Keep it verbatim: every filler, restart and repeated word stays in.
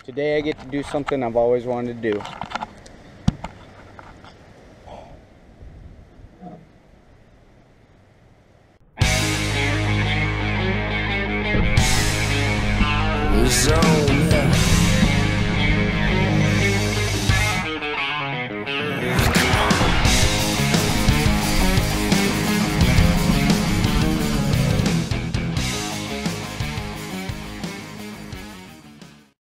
Today I get to do something I've always wanted to do.